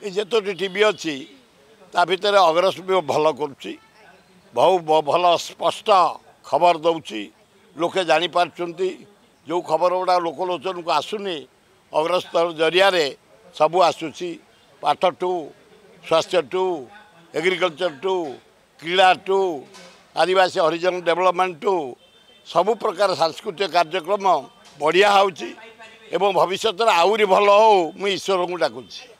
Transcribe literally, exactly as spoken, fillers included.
ଯେତୋଟି TV अच्छी ता भितर अग्रस भी भल करुच्ची बहु भल स्पष्ट खबर दौची लोके जापार्टी जो खबर गुड़ा लोकलोचन को आसुनी अग्रस जरिया सबू आसूसी पाठ टू स्वास्थ्य टू एग्रीकल्चर टू क्रीड़ा टू आदिवासी हरिजन डेवलपमेंट टू सबु प्रकार सांस्कृतिक कार्यक्रम बढ़िया होउची एवं भविष्य आहरी भल हो मु ईश्वर को डाकुची।